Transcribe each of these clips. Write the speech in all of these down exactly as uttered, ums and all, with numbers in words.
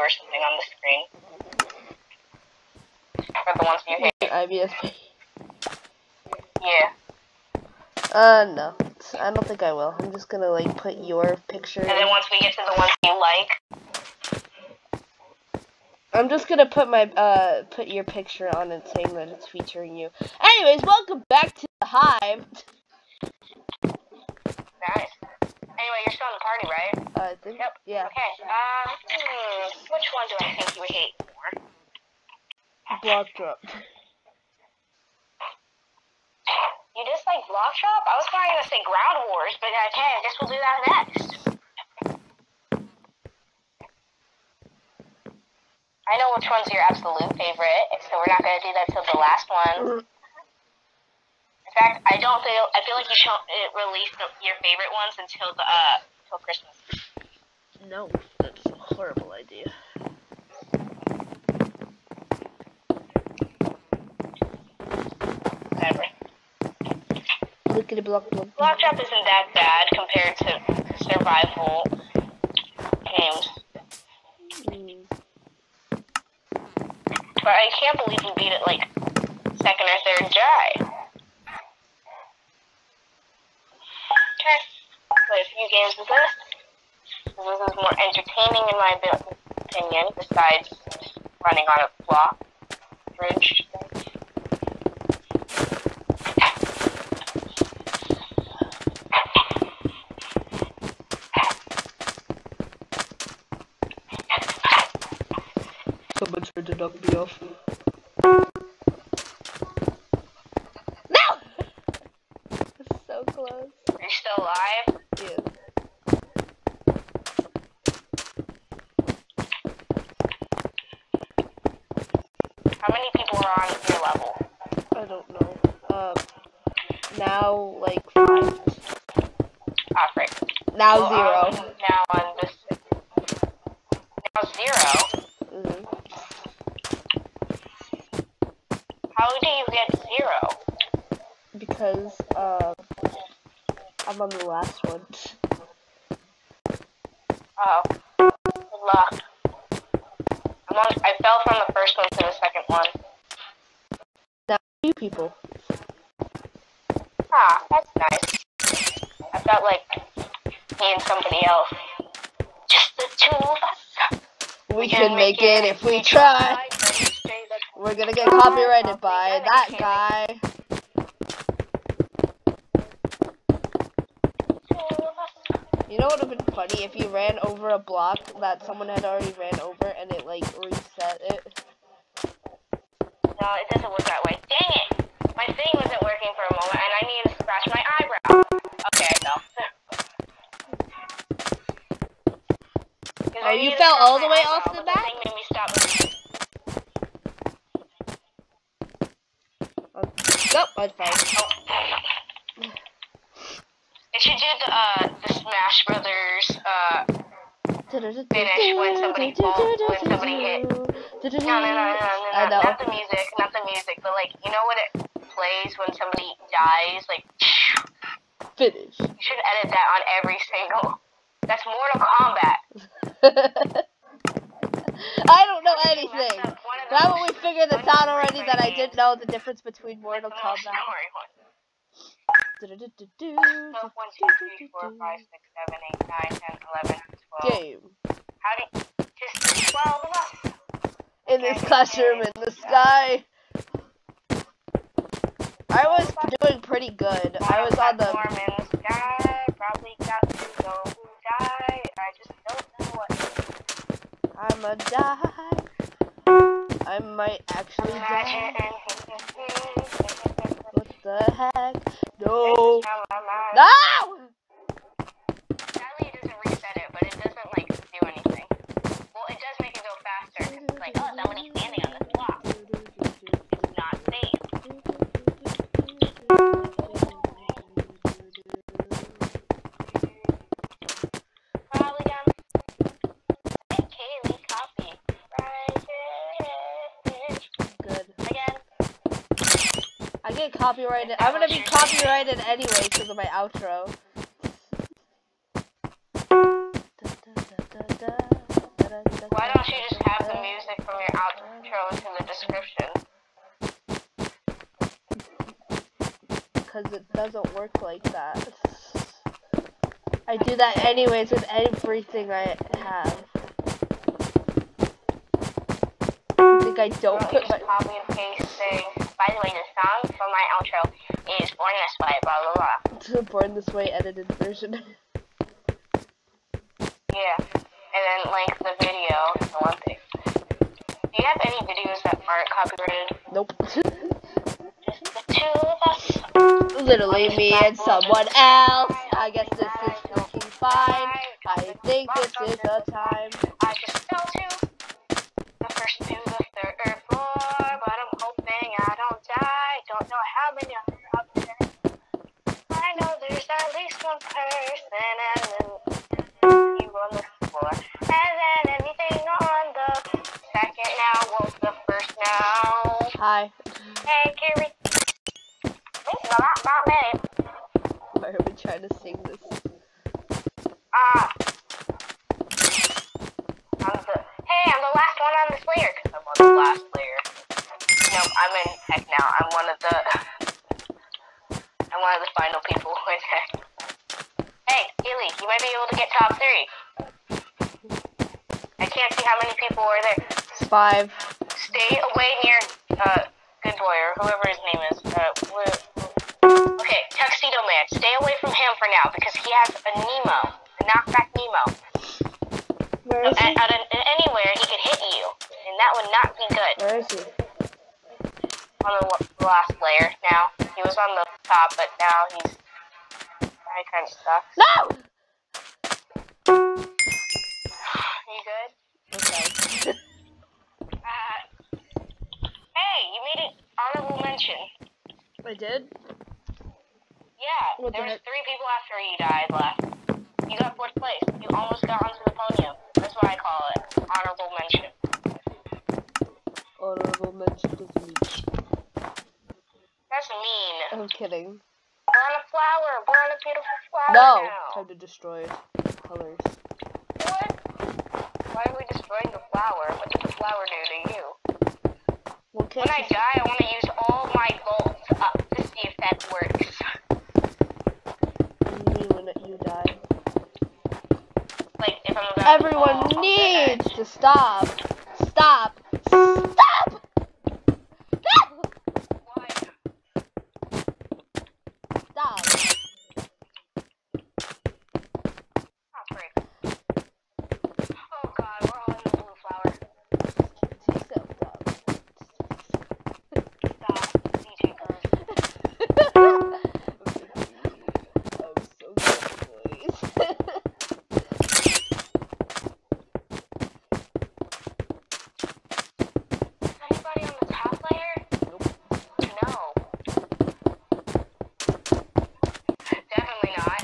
or something on the screen. For the ones you hate. I B S P. Yeah. Uh, no. I don't think I will. I'm just gonna, like, put your picture And then once we get to the ones you like... I'm just gonna put my, uh, put your picture on it saying that it's featuring you. Anyways, welcome back to the Hive. Nice. Anyway, you're still in the party, right? Uh, I think, yep. Yeah. Okay, uh, hmm, which one do I think you would hate more? Block drop. You dislike Block Drop? I was probably gonna say Ground Wars, but okay, I guess we'll do that next. I know which one's your absolute favorite, so we're not gonna do that till the last one. In fact, I don't feel, I feel like you should release the, your favorite ones until the, uh, until Christmas. No, that's a horrible idea. Whatever. Look at the block block. Block Drop isn't that bad compared to survival games. Mm. But I can't believe we beat it like second or third try. Okay. Play a few games with this. This is more entertaining in my opinion, besides running on a block bridge thing. Someone tried to knock me off. No! It's so close. Are you still alive? Yeah. How many people are on your level? I don't know. Um, now, like, five. Ah, right. Now Well, zero. um, now on this. Now zero? Mm-hmm. How do you get zero? Because, uh, I'm on the last one. Oh. Good luck. I'm on, I fell from the first one to the second one. Now two people. Ah, that's nice. I felt like me and somebody else. Just the two of us. We, we can make it if we try. We're gonna get copyrighted by that guy. You know what would have been funny if you ran over a block that someone had already ran over and it like reset it? No, it doesn't work that way. Dang it! My thing wasn't working for a moment and I needed to scratch my eyebrow. Okay, I fell. Oh, you fell all the way off the back? back? The thing made me stop. Nope, I fell. Oh. It should do the, uh, the Smash Brothers, uh, finish when somebody falls, when somebody hit. No, no, no, no, no, no, no, not the music, not the music, but like, you know what it plays when somebody dies, like, finish. You should edit that on every single, that's Mortal Kombat. I don't know anything. Now that we figured this out already, that I didn't know the difference between Mortal Kombat. one, two, three, four, five, six, seven, eight, nine, ten, eleven, twelve. Game. How do you, just twelve of us? In this classroom in the sky. I was doing pretty good. I was on the... in the sky, probably got to go die. I just don't know what. I'ma die. I might actually die. What the heck? No! No! Sadly, it doesn't reset it, but it doesn't, like, do anything. Well, it does make it go faster. It's like, oh, somebody's standing on this block. Not safe. Probably done. Kaylee copy. Right. Good. Again. I get copyrighted. I'm gonna be copyrighted anyway because of my outro. Why don't you just because it doesn't work like that. I do that anyways with everything I have. You think I don't well, put you just my... copy and paste saying, by the way, the song for my outro is Born This Way, blah blah blah. Born This Way edited version. Yeah, and then link the video to one thing. Do you have any videos that aren't copyrighted? Nope. Just the two of us. Literally me and someone else. I guess this is freaking fine. I think this is the time. I just fell to the first to the third floor, but I'm hoping I don't die. Don't know how many are up there. I know there's at least one person, and then you on the floor, and then anything on the second now. Well, the first now. Hi. Hey, Carrie. It's not about me. Why are we trying to sing this? Ah. I'm the, hey, I'm the last one on this layer, because I'm on the last layer. Nope, I'm in heck now. I'm one of the... I'm one of the final people in heck. Hey, Gilly, you might be able to get top three. I can't see how many people are there. Five. Stay away near, uh, Good Boy, or whoever his name is. Uh, okay, Tuxedo Man. Stay away from him for now, because he has a Nemo. A knockback Nemo. Where So is he? at, at, at anywhere, he could hit you, and that would not be good. Where is he? On the, the last layer now. He was on the top, but now he's... I kind of sucks. No! You good? Okay. Uh, hey, you made an honorable mention. I did? Yeah, What there the was heck? three people after you died left. You got fourth place. You almost got onto the podium. That's what I call it. Honorable mention. Honorable mention doesn't mean shit. That's mean. I'm kidding. We're on a flower. We're on a beautiful flower No! now. Time to destroy it. Colors. What? Why are we destroying the flower? What did the flower do to you? Well, When I die, I want to use all my bolts up to see if that works. me when you die. Like, if I'm about Everyone to fall needs off the edge. to stop. Stop. Stop! Why? Stop. Oh, frick. Oh, God, we're all in the blue flower. Keep yourself down. Stop, D J Cruz. I'm so good, boys. Anybody on the top layer? Nope. No. Definitely not.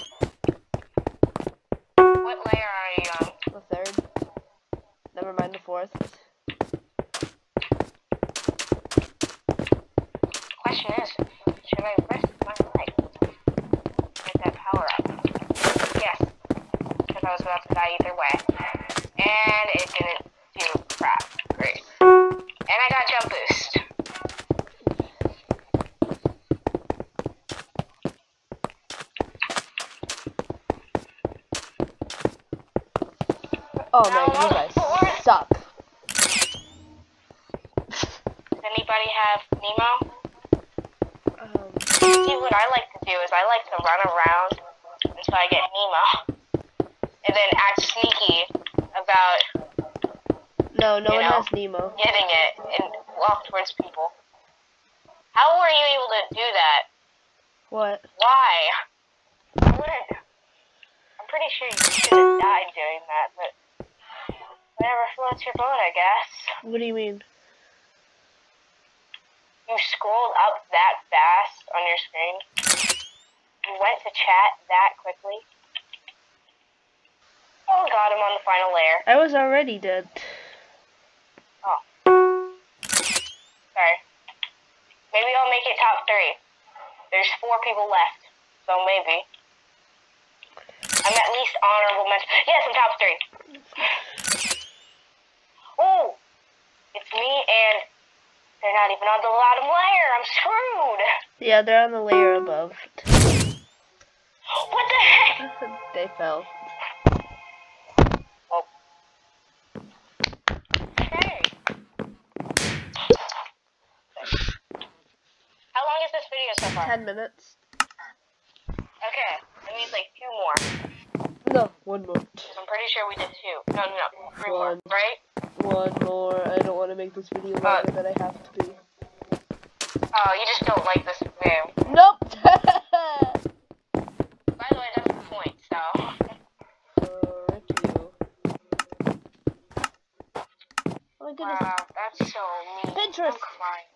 What layer are you on? The third. Never mind the fourth. Question is, should I risk my life to get that power up? Yes. Because I was about to die either way. And it didn't do crap. Great. And I got jump boost. Oh man, you guys suck. Does anybody have Nemo? Um, See, what I like to do is I like to run around until I get Nemo. And then act sneaky about no, no You one know? has Nemo. getting it and walk towards people. How were you able to do that? What? Why? I wouldn't. I'm pretty sure you should have died doing that, but whatever floats your boat, I guess. What do you mean? You scrolled up that fast on your screen. You went to chat that quickly. Oh god, I'm on the final layer. I was already dead. Oh. Sorry. Maybe I'll make it top three. There's four people left, so maybe. I'm at least honorable mention. Yes, I'm top three. Oh! It's me and They're not even on the bottom layer. I'm screwed. Yeah, they're on the layer above. What the heck? They fell. Oh. Okay. How long is this video so far? Ten minutes. Okay, that means like two more. No, one more. I'm pretty sure we did two. No, no, no. Three One. more, right? One more. I don't want to make this video longer than I have to be. Oh, you just don't like this video. Nope! By the way, that's the point, so. Uh, Rick you. Oh my goodness. Wow, that's so mean. Pinterest! I'm crying.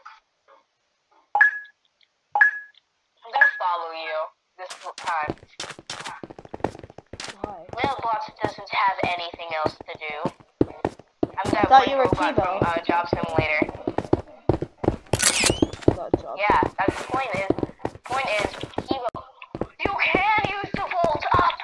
I'm gonna follow you this time. Why? Mailbox doesn't have anything else to do. I'm that I thought one you were robot Kibo. from uh, Job Simulator. Not job. Yeah, that's the point is, point is, Kibo, you can use the vault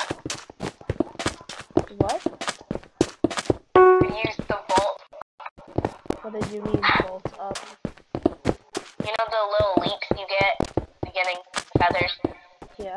up! What? You can use the vault. What did you mean, vault up? You know the little leaks you get, beginning feathers? Yeah.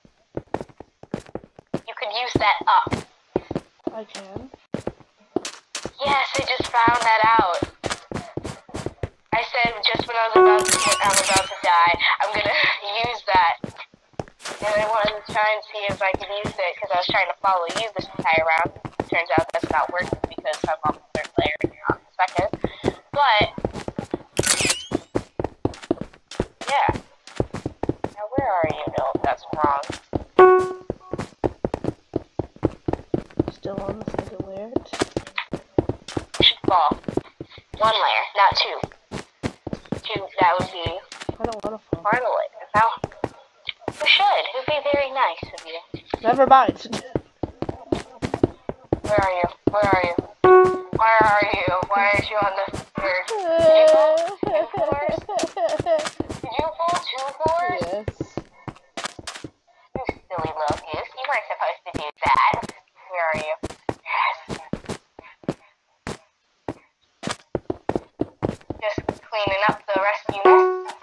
You could use that up. I can. Yes, I just found that out. I said just when I was about to, when I'm about to die, I'm gonna use that. And I wanted to try and see if I could use it, because I was trying to follow you this entire round. Turns out that's not working because I'm on the third layer and you're on the second. But, yeah. Now where are you? No, that's wrong. Still on the second layer. You should fall. One layer, not two. Two, that would be I don't want to fall. part of it. Now, you should. It would be very nice of you. Never mind. Where are you? Where are you? Where are you? Why aren't you on the third? Did you fall two floors? Did you fall two floors? Yes. You silly little goose. You weren't supposed to do that. Where are you? Yes. Just cleaning up the rescue mess.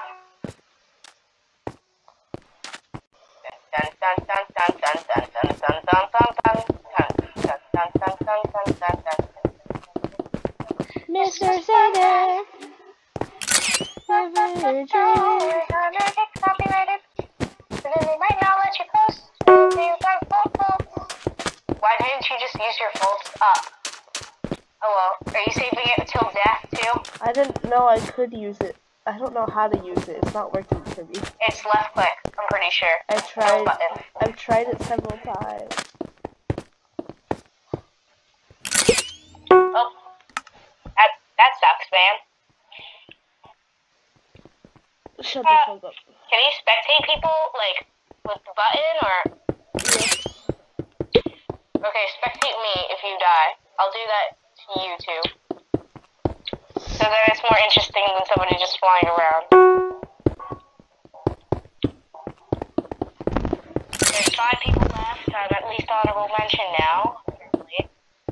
Dun dun dun dun dun dun dun dun dun dun dun dun dun dun dun dun dun. Mister Sager. Never dream. Copyrighted. And then they might not let you post. Why didn't you just use your folds up? Oh well, are you saving it until death too? I didn't know I could use it. I don't know how to use it. It's not working for me. It's left click, I'm pretty sure. I tried. No button. I've tried it several times. Oh, that that sucks, man. Shut the Uh, fuck up. Can you spectate people like with the button or? Yes. Okay, spectate me if you die. I'll do that to you too. So then it's more interesting than somebody just flying around. There's five people left. I'm at least honorable mention now. Apparently.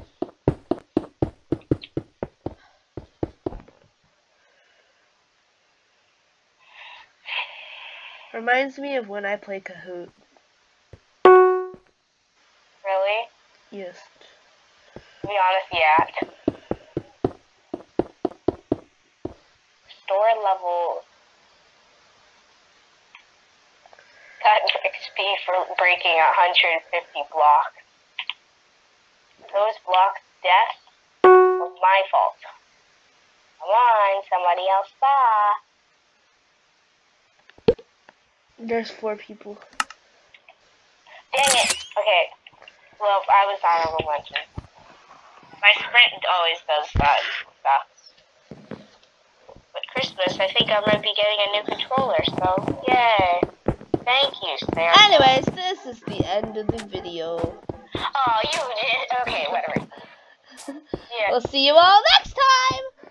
Reminds me of when I play Kahoot. Really? Yes. To be honest, yeah. Store level. Got X P for breaking one hundred fifty blocks. Those blocks' death was my fault. Come on, somebody else saw. There's four people. Dang it. Okay. Well, I was honorable mention. My sprint always does that. Sucks. With Christmas, I think I'm going to be getting a new controller, so yay. Thank you, Sarah. Anyways, this is the end of the video. Oh, you did? Okay, whatever. Yeah. We'll see you all next time.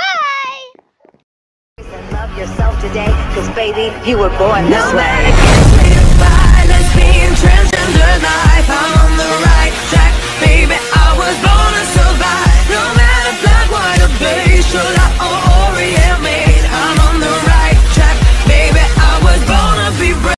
Goodbye. Love yourself today, cause baby, you were born this way.